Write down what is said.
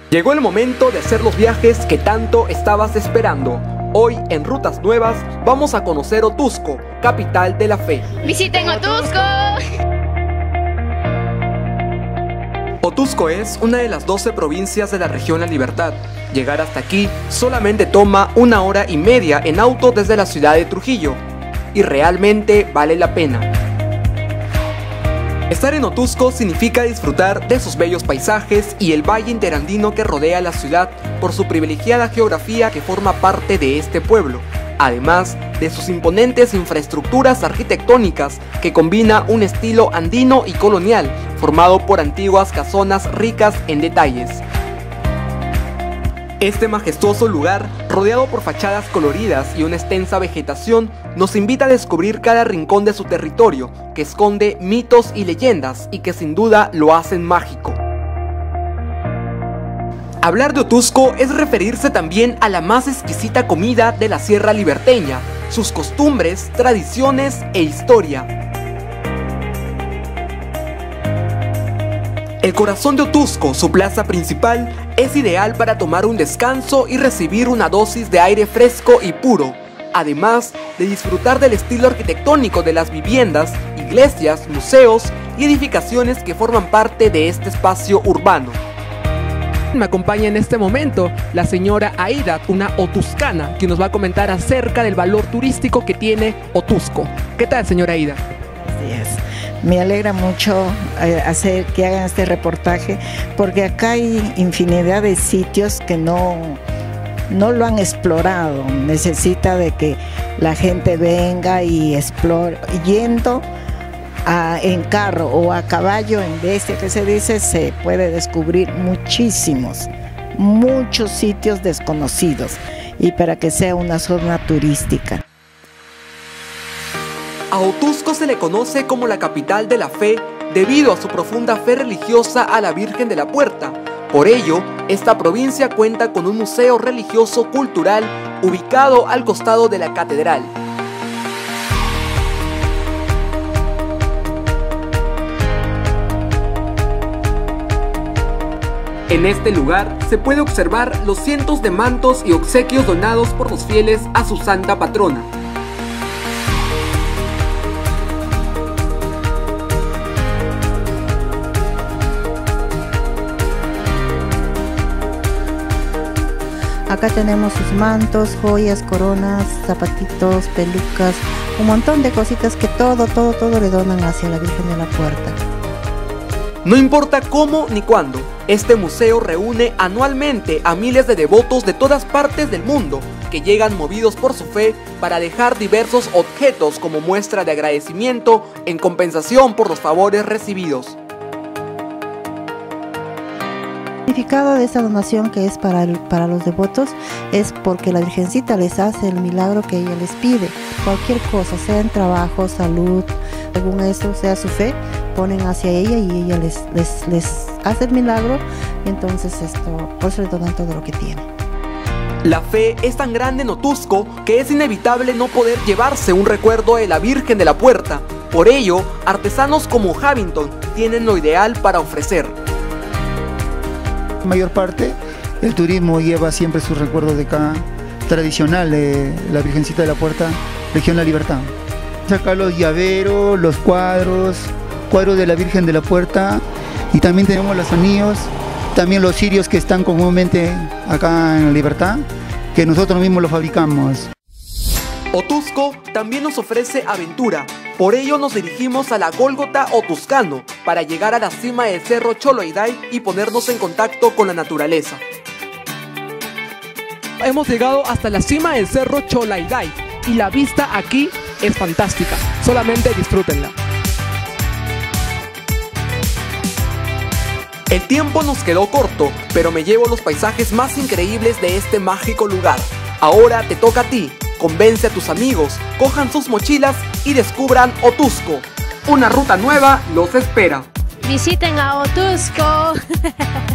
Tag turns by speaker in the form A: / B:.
A: Llegó el momento de hacer los viajes que tanto estabas esperando. Hoy en Rutas Nuevas vamos a conocer Otuzco, capital de la fe.
B: ¡Visiten Otuzco!
A: Otuzco es una de las 12 provincias de la región La Libertad. Llegar hasta aquí solamente toma 1 hora y media en auto desde la ciudad de Trujillo. Y realmente vale la pena. Estar en Otuzco significa disfrutar de sus bellos paisajes y el valle interandino que rodea la ciudad por su privilegiada geografía que forma parte de este pueblo, además de sus imponentes infraestructuras arquitectónicas que combina un estilo andino y colonial formado por antiguas casonas ricas en detalles. Este majestuoso lugar, rodeado por fachadas coloridas y una extensa vegetación, nos invita a descubrir cada rincón de su territorio, que esconde mitos y leyendas y que sin duda lo hacen mágico. Hablar de Otuzco es referirse también a la más exquisita comida de la Sierra Liberteña, sus costumbres, tradiciones e historia. El corazón de Otuzco, su plaza principal, es ideal para tomar un descanso y recibir una dosis de aire fresco y puro, además de disfrutar del estilo arquitectónico de las viviendas, iglesias, museos y edificaciones que forman parte de este espacio urbano. Me acompaña en este momento la señora Aida, una otuzcana, que nos va a comentar acerca del valor turístico que tiene Otuzco. ¿Qué tal, señora Aida?
C: Así es. Me alegra mucho hacer que hagan este reportaje, porque acá hay infinidad de sitios que no lo han explorado. Necesita de que la gente venga y explore, yendo en carro o a caballo, en bestia que se dice, se puede descubrir muchos sitios desconocidos, y para que sea una zona turística.
A: A Otuzco se le conoce como la capital de la fe debido a su profunda fe religiosa a la Virgen de la Puerta. Por ello, esta provincia cuenta con un museo religioso cultural ubicado al costado de la catedral. En este lugar se puede observar los cientos de mantos y obsequios donados por los fieles a su santa patrona.
D: Acá tenemos sus mantos, joyas, coronas, zapatitos, pelucas, un montón de cositas que todo le donan hacia la Virgen de la Puerta.
A: No importa cómo ni cuándo, este museo reúne anualmente a miles de devotos de todas partes del mundo que llegan movidos por su fe para dejar diversos objetos como muestra de agradecimiento en compensación por los favores recibidos.
D: El significado de esta donación, que es para los devotos, es porque la Virgencita les hace el milagro que ella les pide. Cualquier cosa, sea en trabajo, salud, según eso sea su fe, ponen hacia ella y ella les hace el milagro, y entonces por eso le donan todo lo que tienen.
A: La fe es tan grande en Otuzco que es inevitable no poder llevarse un recuerdo de la Virgen de la Puerta. Por ello, artesanos como Havington tienen lo ideal para ofrecer.
E: La mayor parte el turismo lleva siempre sus recuerdos de acá, tradicional de la Virgencita de la Puerta, región La Libertad. Acá los llaveros, los cuadros de la Virgen de la Puerta, y también tenemos los anillos, también los cirios que están comúnmente acá en La Libertad, que nosotros mismos los fabricamos.
A: Otuzco también nos ofrece aventura, por ello nos dirigimos a la Gólgota Otuzcano para llegar a la cima del cerro Choloiday y ponernos en contacto con la naturaleza. Hemos llegado hasta la cima del cerro Choloiday y la vista aquí es fantástica, solamente disfrútenla. El tiempo nos quedó corto, pero me llevo los paisajes más increíbles de este mágico lugar. Ahora te toca a ti. Convence a tus amigos, cojan sus mochilas y descubran Otuzco. Una ruta nueva los espera.
B: ¡Visiten a Otuzco!